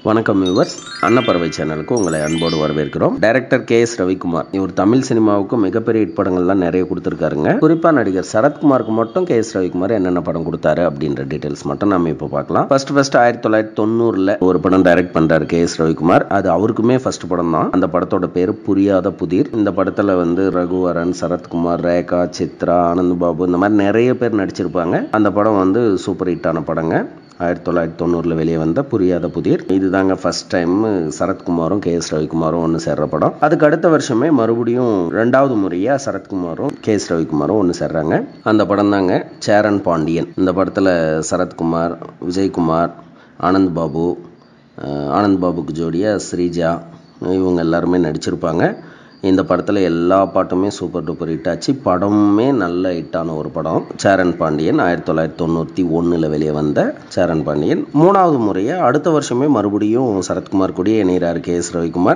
வணக்கம் வியூவர்ஸ், அன்னப்பறவை சேனலுக்கு உங்களை அன்போடு வரவேற்கிறோம். Director KS. ரவிக்குமார் இவர் தமிழ் சினிமாவுக்கு மிகப்பெரிய ஹிட் படங்கள்லாம் நிறைய கொடுத்துருக்காருங்க. குறிப்பாக நடிகர் சரத்குமாருக்கு மட்டும் கே.எஸ். ரவிக்குமார் என்னென்ன படம் கொடுத்தாரு அப்படின்ற டீட்டெயில்ஸ் மட்டும் நம்ம இப்போ பார்க்கலாம். ஃபர்ஸ்ட் 1990 ஒரு படம் டைரக்ட் பண்றாரு கே.எஸ். ரவிக்குமார். அது அவருக்குமே ஃபர்ஸ்ட் படம் தான். அந்த படத்தோட பேரு புரியாத புதிர். இந்த படத்துல ரகுவரன், சரத்குமார், ரேகா, சித்ரா, ஆனந்த் பாபு இந்த மாதிரி நிறைய பேர் நடிச்சிருப்பாங்க. அந்த படம் சூப்பர் ஹிட்டான படங்க. 1990 வெளியே வந்த புரியாத புதிர். இதுதாங்க ஃபர்ஸ்ட் டைம் சரத்குமாரும் கே.எஸ். ரவிக்குமாரும் ஒன்று சேர்ற படம். அதுக்கு அடுத்த வருஷமே மறுபடியும் 2வது முறையா சரத்குமாரும் கே.எஸ். ரவிக்குமாரும் ஒன்று சேர்றாங்க. அந்த படம் தாங்க சேரன் பாண்டியன். இந்த படத்துல சரத்குமார், விஜயகுமார், ஆனந்த் பாபுக்கு ஜோடியா ஸ்ரீஜா இவங்க எல்லாருமே நடிச்சிருப்பாங்க. இந்த படத்தில் எல்லா பாட்டுமே சூப்பர் டூப்பர் ஹிட் ஆச்சு. படமுமே நல்ல ஹிட்டான ஒரு படம் சேரன் பாண்டியன். 1991 வெளியே வந்த சேரன் பாண்டியன் 3வது முறையாக அடுத்த வருஷமே மறுபடியும் சரத்குமார் கூடயே இணைகிறார் கே.எஸ். ரவிக்குமார்.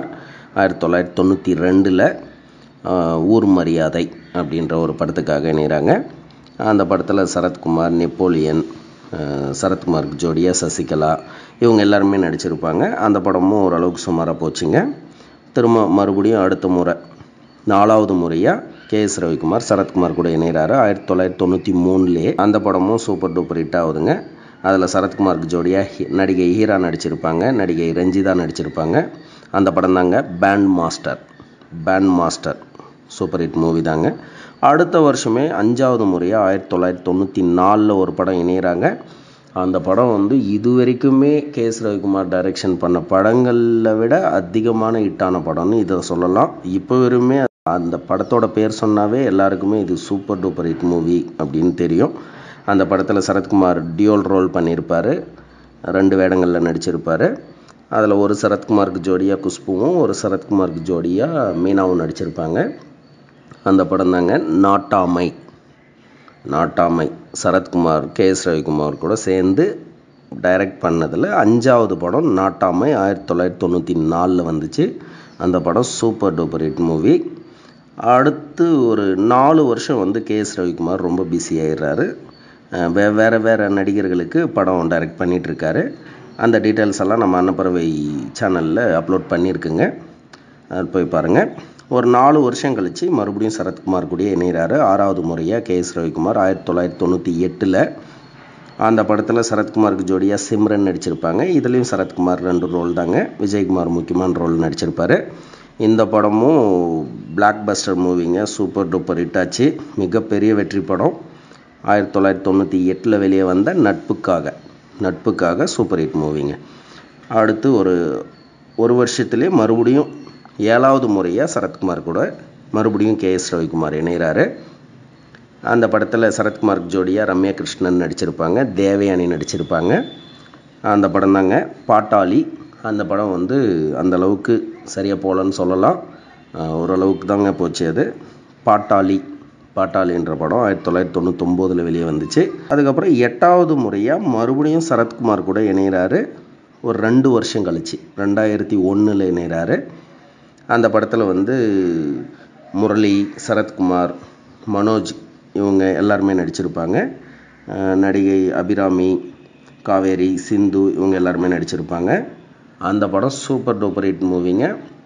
1992 ஊர் மரியாதை அப்படின்ற ஒரு படத்துக்காக இணைகிறாங்க. அந்த படத்தில் சரத்குமார், நெப்போலியன், சரத்குமாருக்கு ஜோடியா சசிகலா இவங்க எல்லாருமே நடிச்சிருப்பாங்க. அந்த படமும் ஓரளவுக்கு சுமாராக போச்சுங்க. திரும்ப மறுபடியும் அடுத்த முறை 4வது முறையாக கே.எஸ். ரவிக்குமார் சரத்குமார் கூட இணைகிறாரு 1993. அந்த படமும் சூப்பர் டூப்பர் ஹிட் ஆகுதுங்க. அதில் சரத்குமாருக்கு ஜோடியாக நடிகை ஹீரா நடிச்சிருப்பாங்க, நடிகை ரஞ்சிதா நடிச்சிருப்பாங்க. அந்த படம் தாங்க band master super hit movie தாங்க. அடுத்த வருஷமே 5வது முறையாக 1994 ஒரு படம் இணைகிறாங்க. அந்த படம் இது வரைக்குமே கே.எஸ். ரவிக்குமார் டைரக்ஷன் பண்ண படங்களில் விட அதிகமான ஹிட்டான படம்னு இதை சொல்லலாம். இப்போ வரையுமே அந்த படத்தோட பேர் சொன்னாவே எல்லாருக்குமே இது சூப்பர் டூப்பர் ஹிட் மூவி அப்படின்னு தெரியும். அந்த படத்தில் சரத்குமார் டியூல் ரோல் பண்ணியிருப்பார், 2 வேடங்களில் நடிச்சிருப்பார். அதில் ஒரு சரத்குமாருக்கு ஜோடியாக குஷ்புவும், ஒரு சரத்குமாருக்கு ஜோடியாக மீனாவும் நடிச்சிருப்பாங்க. அந்த படம் தாங்க நாட்டாமை. சரத்குமார் கே.எஸ். ரவிக்குமார் கூட சேர்ந்து டைரக்ட் பண்ணதில் 5வது படம் நாட்டாமை 1994 வந்துச்சு. அந்த படம் சூப்பர் டூப்பர் ஹிட் மூவி. அடுத்து ஒரு 4 வருஷம் கே.எஸ். ரவிக்குமார் ரொம்ப பிஸி ஆகிடுறாரு. வேறு நடிகர்களுக்கு படம் டைரக்ட் பண்ணிகிட்ருக்காரு. அந்த டீட்டெயில்ஸ் எல்லாம் நம்ம அன்னப்பறவை சேனலில் அப்லோட் பண்ணியிருக்குங்க, அது போய் பாருங்கள். ஒரு 4 வருஷம் கழித்து மறுபடியும் சரத்குமார் கூடயே இணைகிறாரு 6வது முறையாக கே.எஸ். ரவிக்குமார் 1998. அந்த படத்தில் சரத்குமாருக்கு ஜோடியாக சிம்ரன் நடிச்சிருப்பாங்க. இதுலேயும் சரத்குமார் 2 ரோல் தாங்க. விஜயகுமார் முக்கியமான ரோல் நடிச்சிருப்பார். இந்த படமும் பிளாக் பஸ்டர் மூவிங்க, சூப்பர் டூப்பர் ஹிட் ஆச்சு. மிகப்பெரிய வெற்றி படம். 1998 வெளியே வந்த நட்புக்காக சூப்பர் ஹிட் மூவிங்க. அடுத்து ஒரு வருஷத்துலேயே மறுபடியும் 7வது முறையாக சரத்குமார் கூட மறுபடியும் கே.எஸ். ரவிக்குமார் இணைகிறாரு. அந்த படத்தில் சரத்குமாருக்கு ஜோடியாக ரம்யா கிருஷ்ணன் நடிச்சிருப்பாங்க, தேவயானி நடிச்சிருப்பாங்க. அந்த படம் தாங்க பாட்டாளி. அந்த படம் அந்தளவுக்கு சரியாக போகலன்னு சொல்லலாம், ஓரளவுக்கு தாங்க போச்சு. அது பாட்டாளின்ற படம் 1999 வெளியே வந்துச்சு. அதுக்கப்புறம் 8வது முறையாக மறுபடியும் சரத்குமார் கூட இணைகிறாரு. ஒரு 2 வருஷம் கழிச்சு 2001 இணைகிறாரு. அந்த படத்தில் முரளி, சரத்குமார், மனோஜ் இவங்க எல்லாருமே நடிச்சிருப்பாங்க. நடிகை அபிராமி, காவேரி, சிந்து இவங்க எல்லாருமே நடிச்சிருப்பாங்க. அந்த படம் சூப்பர் டூப்பர் ஹிட் மூவிங்க.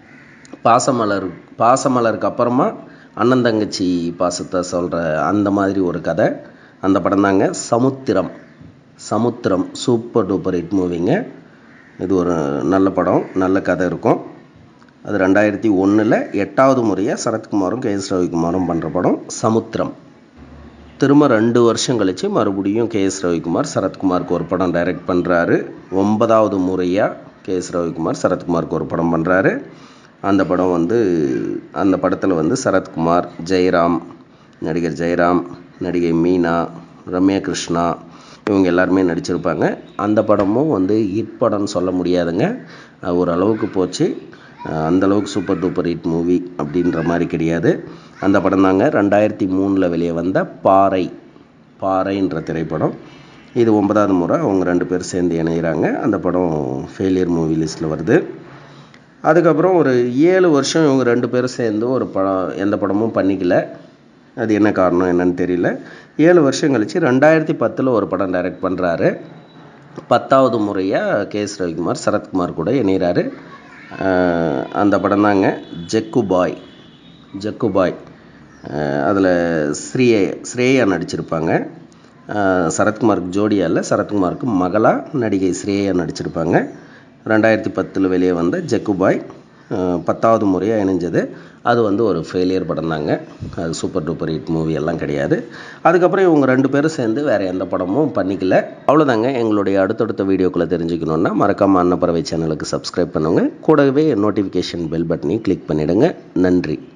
பாசமலருக்கு அப்புறமா அண்ணன் தங்கச்சி பாசத்தை சொல்கிற அந்த மாதிரி ஒரு கதை. அந்த படம் தாங்க சமுத்திரம் சூப்பர் டூப்பர் ஹிட் மூவிங்க. இது ஒரு நல்ல படம், நல்ல கதை இருக்கும். அது 2001 8வது முறையாக சரத்குமாரும் கே.எஸ். ரவிக்குமாரும் பண்ணுற படம் சமுத்திரம். திரும்ப 2 வருஷம் கழித்து மறுபடியும் கே.எஸ். ரவிக்குமார் சரத்குமாருக்கு ஒரு படம் டைரக்ட் பண்ணுறாரு. 9வது முறையாக கே.எஸ். ரவிக்குமார் சரத்குமாருக்கு ஒரு படம் பண்ணுறாரு. அந்த படம் அந்த படத்தில் சரத்குமார், நடிகர் ஜெயராம், நடிகை மீனா, ரம்யா கிருஷ்ணா இவங்க எல்லாருமே நடிச்சிருப்பாங்க. அந்த படமும் ஹிட் படம்னு சொல்ல முடியாதுங்க, ஓரளவுக்கு போச்சு. அந்தளவுக்கு சூப்பர் டூப்பர் ஹிட் மூவி அப்படின்ற மாதிரி கிடையாது. அந்த படம் தாங்க 2003 வெளியே வந்த பாறைன்ற திரைப்படம். இது 9வது முறை அவங்க 2 பேர் சேர்ந்து இணைகிறாங்க. அந்த படம் ஃபெயிலியர் மூவி லிஸ்ட்டில் வருது. அதுக்கப்புறம் ஒரு 7 வருஷம் இவங்க 2 பேரும் சேர்ந்து ஒரு படம் எந்த படமும் பண்ணிக்கல. அது என்ன காரணம் என்னன்னு தெரியல. 7 வருஷம் கழிச்சு 2010 ஒரு படம் டைரக்ட் பண்ணுறாரு. 10வது முறையாக கேஎஸ் ரவிக்குமார் சரத்குமார் கூட இணைகிறாரு. அந்த படம் தாங்க ஜக்குபாய். அதில் ஸ்ரேயா நடிச்சிருப்பாங்க. சரத்குமாருக்கு ஜோடியா இல்லை, சரத்குமாருக்கு மகளா நடிகை ஸ்ரேயா நடிச்சிருப்பாங்க. 2010 வெளியே வந்த ஜக்குபாய் 10வது முறையாக இணைஞ்சது. அது ஒரு ஃபெயிலியர் படம் தாங்க. அது சூப்பர் டூப்பர் ஹிட் மூவி எல்லாம் கிடையாது. அதுக்கப்புறம் இவங்க 2 பேரும் சேர்ந்து வேறு எந்த படமும் பண்ணிக்கல. அவ்வளோதாங்க. எங்களுடைய அடுத்தடுத்த வீடியோக்களை தெரிஞ்சுக்கணுன்னா மறக்காமல் அன்னப்பறவை சேனலுக்கு சப்ஸ்கிரைப் பண்ணுங்கள். கூடவே நோட்டிஃபிகேஷன் பெல் பட்டனையும் கிளிக் பண்ணிவிடுங்க. நன்றி.